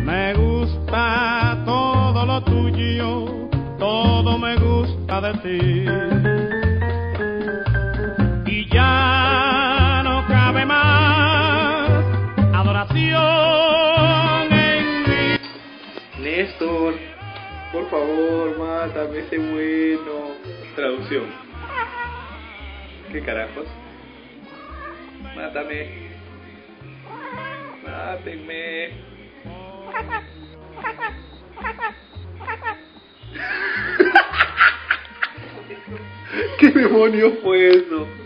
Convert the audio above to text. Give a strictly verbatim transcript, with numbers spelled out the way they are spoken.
Me gusta todo lo tuyo, todo me gusta de ti. Y ya no cabe más adoración en mí. Néstor, por favor, mátame ese bueno. Traducción. ¿Qué carajos? Mátame. Mátenme. ¿Qué demonios fue eso?